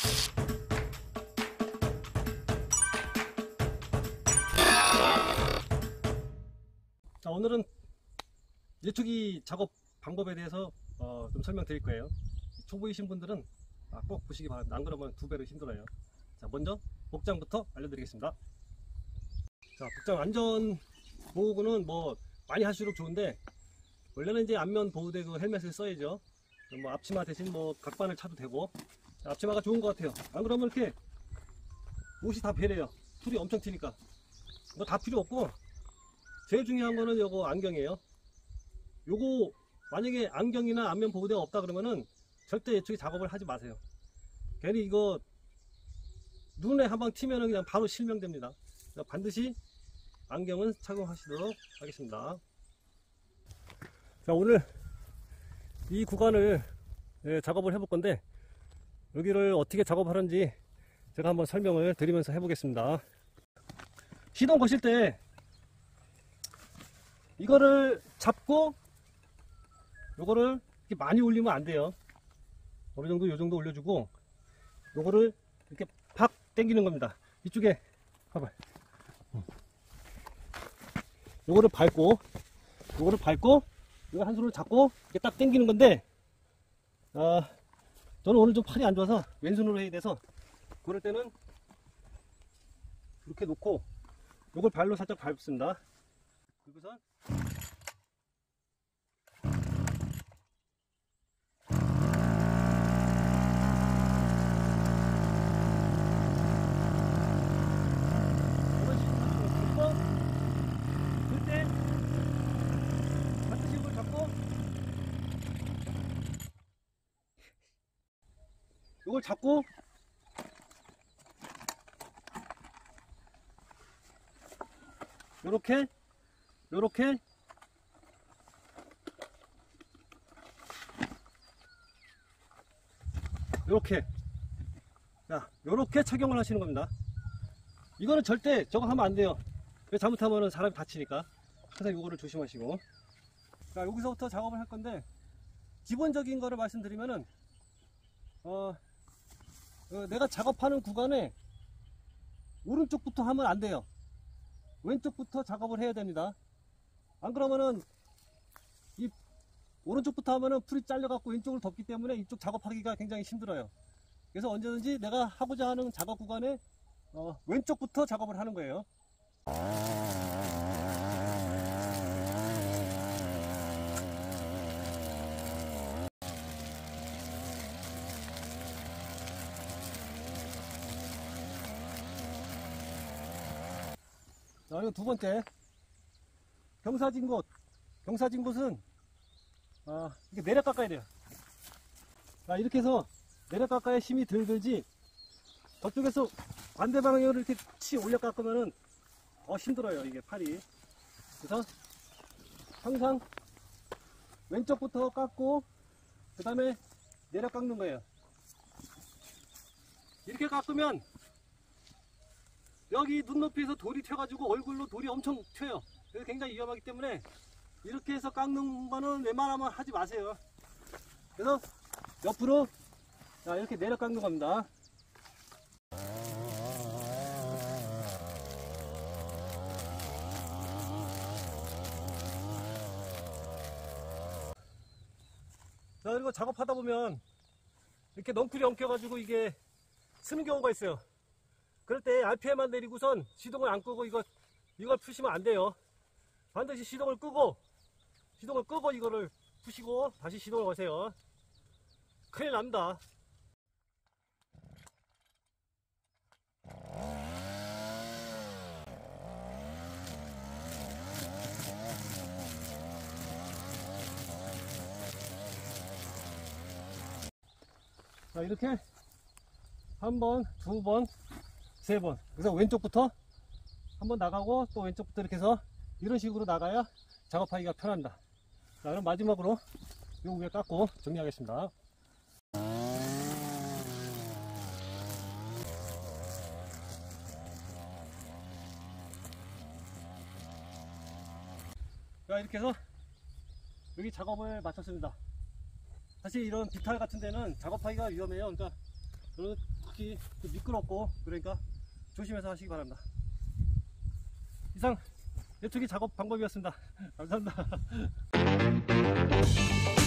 자, 오늘은 예초기 작업 방법에 대해서 좀 설명드릴 거예요. 초보이신 분들은 꼭 보시기 바랍니다. 안 그러면 두 배로 힘들어요. 자, 먼저 복장부터 알려드리겠습니다. 자, 복장 안전 보호구는 뭐 많이 할수록 좋은데, 원래는 이제 안면 보호대 그 헬멧을 써야죠. 뭐 앞치마 대신 뭐 각반을 차도 되고. 자, 앞치마가 좋은 것 같아요. 안 그러면 이렇게 옷이 다 배려요. 툴이 엄청 튀니까. 뭐 다 필요 없고, 제일 중요한 거는 요거 안경이에요. 요거 만약에 안경이나 안면 보호대가 없다 그러면은 절대 예초기 작업을 하지 마세요. 괜히 이거 눈에 한 방 튀면은 그냥 바로 실명됩니다. 반드시 안경은 착용하시도록 하겠습니다. 자, 오늘 이 구간을 작업을 해볼 건데, 여기를 어떻게 작업하는지 제가 한번 설명을 드리면서 해보겠습니다. 시동 거실 때 이거를 잡고 요거를 이렇게 많이 올리면 안 돼요. 어느 정도 요 정도 올려주고, 요거를 이렇게 팍 당기는 겁니다. 이쪽에 봐봐. 요거를 밟고 이거 한 손으로 잡고 이렇게 딱 당기는 건데, 저는 오늘 좀 팔이 안 좋아서 왼손으로 해야 돼서, 그럴 때는 이렇게 놓고 요걸 발로 살짝 밟습니다. 그리고서 이걸 잡고 요렇게 자, 요렇게 착용을 하시는 겁니다. 이거는 절대 저거 하면 안 돼요. 잘못하면 사람이 다치니까. 항상 요거를 조심하시고. 자, 여기서부터 작업을 할 건데, 기본적인 거를 말씀드리면은 내가 작업하는 구간에 오른쪽부터 하면 안 돼요. 왼쪽부터 작업을 해야 됩니다. 안 그러면은 이 오른쪽부터 하면은 풀이 잘려 갖고 왼쪽을 덮기 때문에 이쪽 작업하기가 굉장히 힘들어요. 그래서 언제든지 내가 하고자 하는 작업 구간에 왼쪽부터 작업을 하는 거예요. 자, 그리고 두 번째, 경사진 곳은 이렇게 내려 깎아야 돼요. 자, 이렇게 해서 내려 깎아야 힘이 덜 들지, 저쪽에서 반대 방향으로 이렇게 치 올려 깎으면은 힘들어요, 이게 팔이. 그래서 항상 왼쪽부터 깎고 그 다음에 내려 깎는 거예요. 이렇게 깎으면 여기 눈높이에서 돌이 튀어가지고 얼굴로 돌이 엄청 튀어요. 그래서 굉장히 위험하기 때문에 이렇게 해서 깎는 거는 웬만하면 하지 마세요. 그래서 옆으로 이렇게 내려 깎는 겁니다. 자, 그리고 작업하다 보면 이렇게 넝쿨이 엉켜가지고 이게 쓰는 경우가 있어요. 그럴 때 RPM만 내리고선 시동을 안 끄고 이걸 푸시면 안 돼요. 반드시 시동을 끄고 이거를 푸시고 다시 시동을 거세요. 큰일 납니다. 자, 이렇게 한 번, 두 번, 세 번. 그래서 왼쪽부터 한번 나가고 또 왼쪽부터 이렇게 해서 이런 식으로 나가야 작업하기가 편합니다. 자, 그럼 마지막으로 요 위에 깎고 정리하겠습니다. 자, 이렇게 해서 여기 작업을 마쳤습니다. 사실 이런 비탈 같은 데는 작업하기가 위험해요. 그러니까 특히 미끄럽고 그러니까 조심해서 하시기 바랍니다. 이상 예초기 작업 방법이었습니다. 감사합니다.